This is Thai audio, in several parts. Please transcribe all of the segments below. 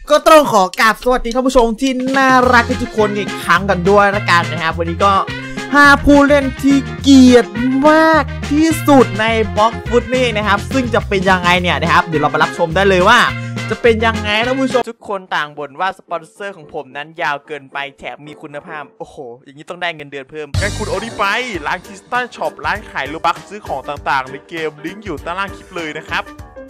ก็ต้องขอกราบสวัสดีท่านผู้ชมที่น่ารักทุกคนอีกครั้งกันด้วยละกันนะครับวันนี้ก็5ผู้เล่นที่เกลียดมากที่สุดในบล็อกฟุตนี่นะครับซึ่งจะเป็นยังไงเนี่ยนะครับเดี๋ยวเราไปรับชมได้เลยว่าจะเป็นยังไงท่านผู้ชมทุกคนต่างบ่นว่าสปอนเซอร์ของผมนั้นยาวเกินไปแถมมีคุณภาพโอ้โหอย่างนี้ต้องได้เงินเดือนเพิ่มงั้นคุณโอดิไปร้านคริสตัลช็อปร้านขายโลบัคซื้อของต่างๆในเกมลิงก์อยู่ใต้ล่างคลิปเลยนะครับ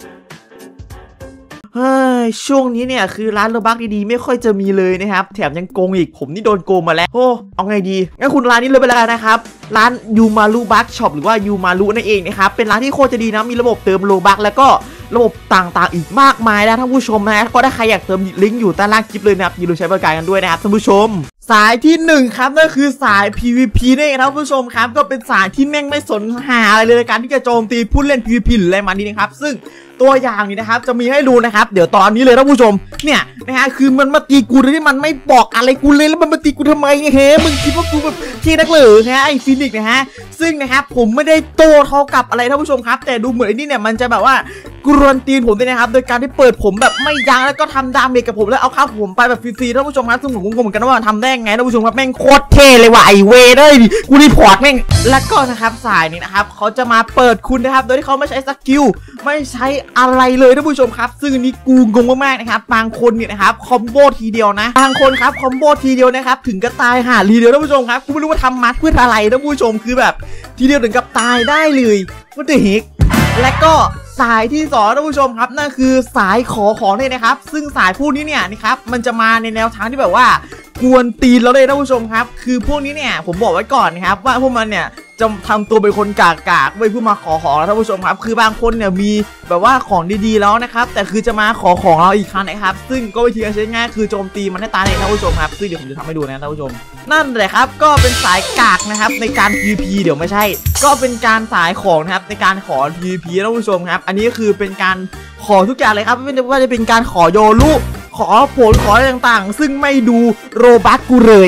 เฮ้ยช่วงนี้เนี่ยคือร้านโลบัคดีๆไม่ค่อยจะมีเลยนะครับแถมยังโกงอีกผมนี่โดนโกงมาแล้วโอ้เอาไงดีงั้นคุณร้านนี้เลยไปแล้วนะครับร้านยูมารุบัคช็อปหรือว่ายูมารุนั่นเองนะครับเป็นร้านที่โคตรจะดีนะมีระบบเติมโลบัคแล้วก็ระบบต่างๆอีกมากมายนะท่านผู้ชมนะก็ถ้าใครอยากเติมลิงก์อยู่ใต้ล่างคลิปเลยนะครับอย่าลืมใช้บริการกันด้วยนะครับท่านผู้ชมสายที่1ครับนั่นคือสาย PVP นี่ครับท่านผู้ชมครับก็เป็นสายที่แม่งไม่สนหาอะไรเลยในการที่จะโจมตีผู้เล่น PVP หรืออะไรมานี้นะครับซึ่งตัวอย่างนี้นะครับจะมีให้ดูนะครับเดี๋ยวตอนนี้เลยท่านผู้ชมเนี่ยนะฮะคือมันมาตีกูโดยที่มันไม่บอกอะไรกูเลยแล้วมันมาตีกูทำไมเฮ้มึงคิดว่ากูแบบที่นักเหลือนะไอ้ฟินิกนะฮะซึ่งนะครับผมไม่ได้โตเท่ากับอะไรท่านผู้ชมครับแต่ดูเหมือนไอ้นี่เนี่ยมันจะแบบว่ากวนตีนผมด้วยนะครับโดยการที่เปิดผมแบบไม่ยั้งแล้วก็ทำดาเมจกับผมแล้วเอาข้าวผมไปแบบฟรีๆท่านผู้ชมครับซึ่งผมงงเหมือนกันว่าทำได้ไงท่านผู้ชมครับแม่งโคตรเท่เลยว่ะไอเวได้ดิกูรีพอร์ตแม่งแล้วก็นะครับสายนี้นะครับเขาจะมาเปิดคุณนะครับโดยที่เขาไม่ใช้สกิลไม่ใช้อะไรเลยท่านผู้ชมครับซึ่งอันนี้กูงงมากๆนะครับบางคนเนี่ยนะครับคอมโบทีเดียวนะบางคนครับคอมโบทีเดียวนะครับถึงกับตายหาทีเดียวท่านผู้ชมครับกูไม่รู้ว่าทำมัดเพื่ออะไรท่านผู้ชมคือแบบทีเดียวถึงกับตายได้เลยว่าแต่เฮกและก็สายที่2ท่านผู้ชมครับนั่นคือสายขอของเนี่ยนะครับซึ่งสายพวกนี้เนี่ยนะครับมันจะมาในแนวทางที่แบบว่ากวนตีนเราเลยท่านผู้ชมครับคือพวกนี้เนี่ยผมบอกไว้ก่อนนะครับว่าพวกมันเนี่ยจะทำตัวเป็นคนกากๆไว้เพื่อมาขอของแล้วท่านผู้ชมครับคือบางคนเนี่ยมีแบบว่าของดีๆแล้วนะครับแต่คือจะมาขอของเราอีกครั้งนะครับซึ่งก็วิธีการใช้ง่ายคือโจมตีมันให้ตายเองท่านผู้ชมครับซึ่งเดี๋ยวผมจะทำให้ดูนะท่านผู้ชมนั่นแหละครับก็เป็นสายกากนะครับในการ PVP เดี๋ยวไม่ใช่ก็เป็นการสายของนะครับในการขอ PVP ท่านผู้ชมครับอันนี้คือเป็นการขอทุกอย่างเลยครับไม่ว่าจะเป็นการขอโยรุขอผลขออะไรต่างๆซึ่งไม่ดูโรบัคกูเลย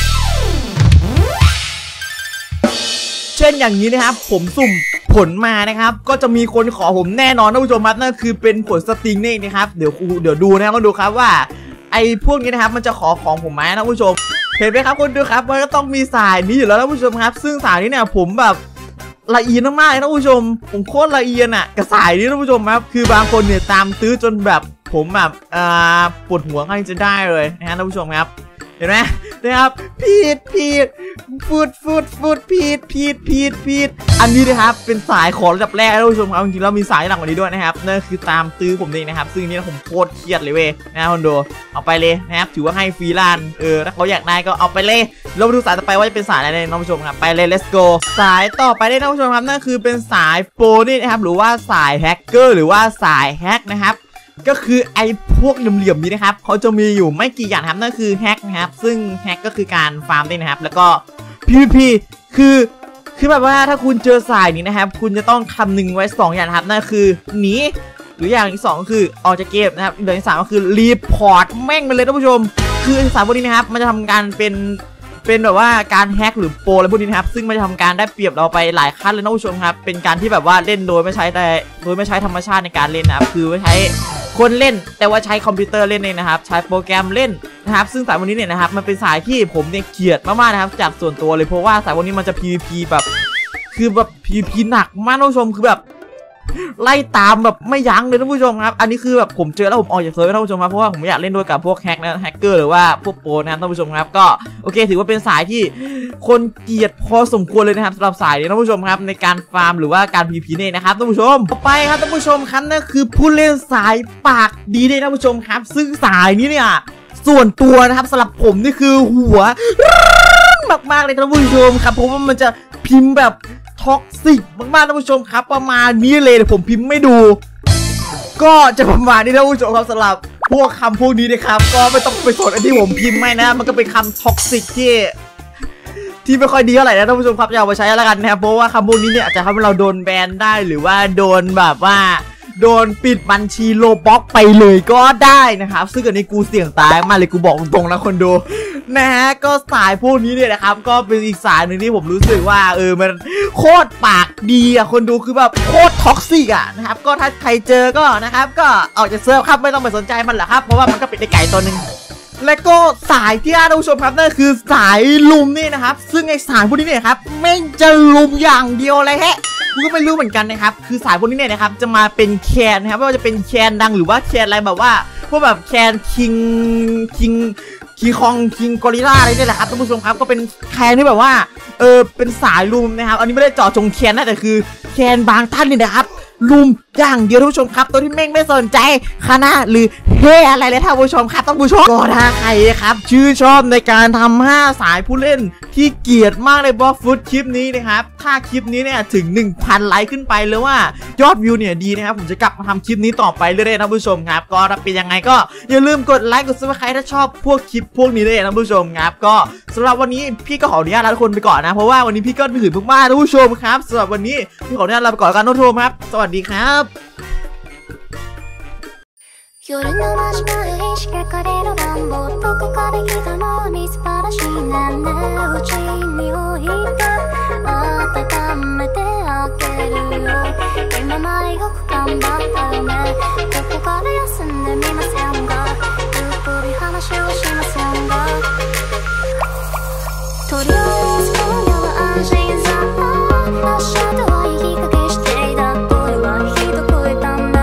เช่นอย่างนี้นะครับผมสุ่มผลมานะครับก็จะมีคนขอผมแน่นอนท่านผู้ชมครับนั่นคือเป็นผลสติงนี่นะครับเดี๋ยวดูนะครับมาดูครับว่าไอ้พวกนี้นะครับมันจะขอของผมไหมท่านผู้ชมเห็นไหมครับคุณดูครับมันก็ต้องมีสายนี้อยู่แล้วท่านผู้ชมครับซึ่งสายนี้เนี่ยผมแบบละเอียดมากๆท่านผู้ชมผมโคตรละเอียดอ่ะกับสายนี้ท่านผู้ชมครับคือบางคนเนี่ยตามตื้อจนแบบผมแบบปวดหัวข้างจะได้เลยนะฮะท่านผู้ชมครับเห็นไหมนะครับพีดฟูดพีดอันนี้นะครับเป็นสายขอระดับแรกท่านผู้ชมครับจริงๆแล้วมีสายหลังกว่านี้ด้วยนะครับนั่นคือตามตื้อผมเองนะครับซึ่งนี่ผมโคตรเครียดเลยเว้ยนะคอนโดเอาไปเลยนะครับถือว่าให้ฟรีแลนซ์ถ้าเขาอยากได้ก็เอาไปเลยเรามาดูสายต่อไปว่าจะเป็นสายอะไรท่านผู้ชมครับไปเลย let's go สายต่อไปได้ท่านผู้ชมครับนั่นคือเป็นสายโปรนี่นะครับหรือว่าสายแฮกเกอร์หรือว่าสายแฮกนะครับก็คือไอ้พวกเหลี่ยมๆนี้นะครับเขาจะมีอยู่ไม่กี่อย่างครับนั่นคือแฮกนะครับซึ่งแฮกก็คือการฟาร์มได้นะครับแล้วก็ PVP คือแบบว่าถ้าคุณเจอสายนี้นะครับคุณจะต้องคำนึงไว้2อย่างครับนั่นคือหนีหรืออย่างที่2ก็คือออกจากเกมนะครับอย่างที่3ก็คือรีพอร์ตแม่งไปเลยท่านผู้ชมคือสายพวกนี้นะครับมันจะทำการเป็นแบบว่าการแฮกหรือโปรอะไรพวกนี้นะครับซึ่งมันจะทำการได้เปรียบเราไปหลายขั้นเลยท่านผู้ชมครับเป็นการที่แบบว่าเล่นโดยไม่ใช้ธรรมชาติในการเล่นนะครับคือไม่ใช้คนเล่นแต่ว่าใช้คอมพิวเตอร์เล่นเองนะครับใช้โปรแกรมเล่นนะครับซึ่งสายวันนี้เนี่ยนะครับมันเป็นสายที่ผมเนี่ยเกลียดมากๆนะครับจากส่วนตัวเลยเพราะว่าสายวันนี้มันจะ PVP แบบคือแบบ PVP หนักมากท่านผู้ชมคือแบบไล่ตามแบบไม่ยั้งเลยท่านผู้ชมครับอันนี้คือแบบผมเจอแล้วผมออกจากเซิร์ฟท่านผู้ชมครับเพราะว่าผมไม่อยากเล่นด้วยกับพวกแฮกนะแฮกเกอร์หรือว่าพวกโปรนะครับท่านผู้ชมครับก็โอเคถือว่าเป็นสายที่คนเกลียดพอสมควรเลยนะครับสำหรับสายนี้ท่านผู้ชมครับในการฟาร์มหรือว่าการ PVP เนี่ยนะครับท่านผู้ชมต่อไปครับท่านผู้ชมครับนั่นคือผู้เล่นสายปากดีเนี่ยท่านผู้ชมครับซึ่งสายนี้เนี่ยส่วนตัวนะครับสำหรับผมนี่คือหัวมากๆเลยท่านผู้ชมครับเพราะว่ามันจะพิมพ์แบบท็อกซิกมากๆท่านผู้ชมครับประมาณนี้เลยผมพิมพ์ไม่ดูก็จะประมาณนี้ท่านผู้ชมครับสำหรับพวกคำพวกนี้นะครับก็ไม่ต้องไปสนไอ้ที่ผมพิมพ์ไม่นะมันก็เป็นคำท็อกซิกที่ไม่ค่อยดีเท่าไหร่นะท่านผู้ชมครับอย่าเอาไปใช้แล้วกันนะครับเพราะว่าคำพวกนี้เนี่ยอาจจะทำให้เราโดนแบนได้หรือว่าโดนแบบว่าโดนปิดบัญชีโลบ็อกไปเลยก็ได้นะครับซึ่งอันนี้กูเสี่ยงตายมากเลยกูบอกตรงๆนะคนดูนะฮะก็สายพวกนี้เนี่ยนะครับก็เป็นอีกสายหนึ่งที่ผมรู้สึกว่ามันโคตรปากดีอ่ะคนดูคือแบบโคตรท็อกซิกอ่ะนะครับก็ถ้าใครเจอก็นะครับก็ออกจากเซิร์ฟครับไม่ต้องไปสนใจมันหรอกครับเพราะว่ามันก็เป็นไก่ตัวหนึ่งและก็สายที่ท่านผู้ชมครับนั่นคือสายลุมนี่นะครับซึ่งไอสายพวกนี้เนี่ยครับไม่จะลุมอย่างเดียวเลยฮะกูก็ไม่รู้เหมือนกันนะครับคือสายพวกนี้เนี่ยนะครับจะมาเป็นแคนนะครับไม่ว่าจะเป็นแคนดังหรือว่าแคนอะไรแบบว่าพวกแบบแคนคิงคองคิงกอริลล่าอะไรนี่แหละครับท่านผู้ชมครับก็เป็นแคนที่แบบว่าเป็นสายลุมนะครับอันนี้ไม่ได้เจาะจงแคนนะแต่คือแคนบางท่านนี่นะครับลุมอย่างเดียวท่านผู้ชมครับตัวที่แม่งไม่สนใจคณะหรือเฮอะไรเลยท่านผู้ชมครับท่านผู้ชมก็ถ้าใครครับชื่นชอบในการทำ5สายผู้เล่นที่เกลียดมากในบล็อกฟุตคลิปนี้นะครับถ้าคลิปนี้เนี่ยถึง 1,000 ไลค์ขึ้นไปหรือว่ายอดวิวเนี่ยดีนะครับผมจะกลับมาทำคลิปนี้ต่อไปเรื่อยๆท่านผู้ชมครับก็ถ้าเป็นยังไงก็อย่าลืมกดไลค์กดซับสไครต์ถ้าชอบพวกคลิปพวกนี้เลยท่านผู้ชมครับก็สำหรับวันนี้พี่ก็ขออนุญาตลาทุกคนไปก่อนนะเพราะว่าวันนี้พี่ก็หื่นมากๆท่านผู้ชมครับสำหรับวันนี้พี่ขออนุญาตลาไปก่อนกันท่านผู้ชมครับสวัสดีครับ夜の真島へ仕掛かれる暖房どこかで来たのみすばらしいねんねうちに置いて温めてあげるよ今までよく頑張ったよねどこかで休んでみませんがゆっくり話をしませんがとりあえず今夜は安心さ明日とは言いかけしていた声はひどく言ったんだ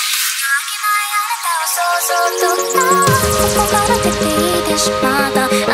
そっとここから出ていてしまった